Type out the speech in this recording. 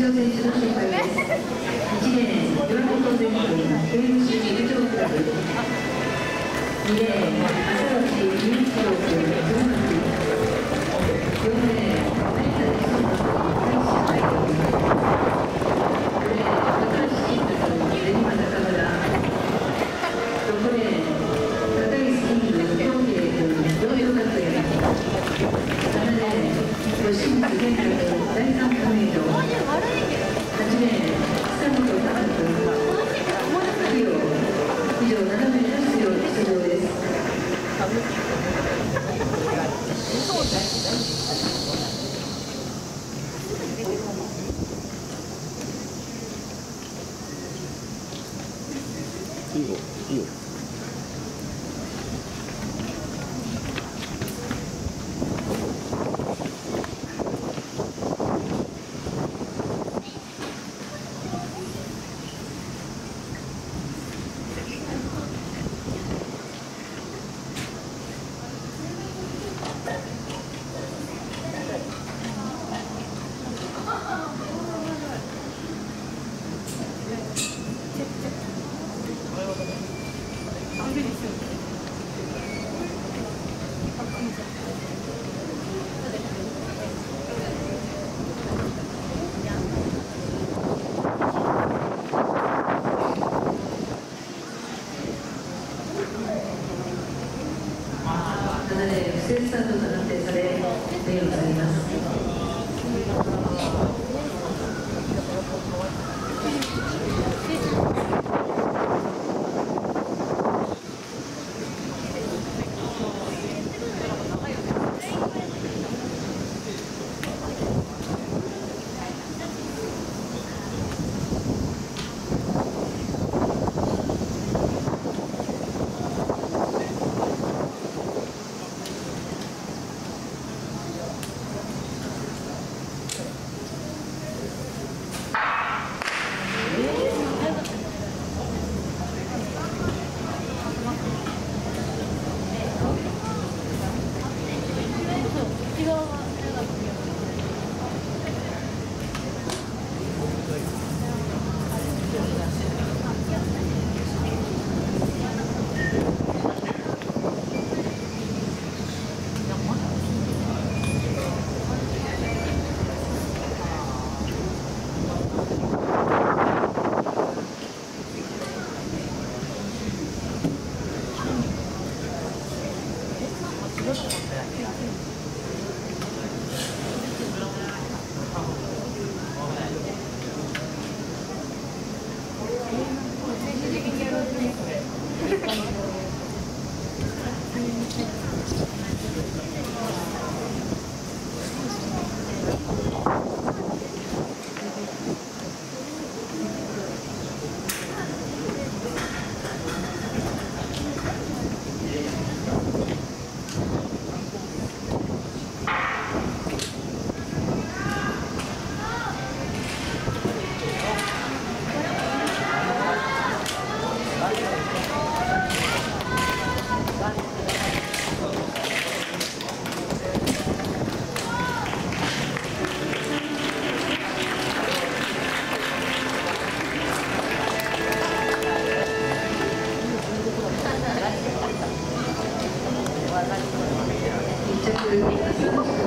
選手の紹介です。1レーン、岩本全君、KMC陸上クラブ。2レーン、浅口雄一郎君、群馬県。4レーン、成田実装君、会社会長君。5レーン、高橋慎太君、練馬中村。6レーン、高井スキング、京慶君、東洋学園。7レーン、吉光健太君、第三亀戸。8レーン、塚本隆君、以上7名の出場です。 いいよ、いいよ。 不正スタートと判定され、名誉されます。1着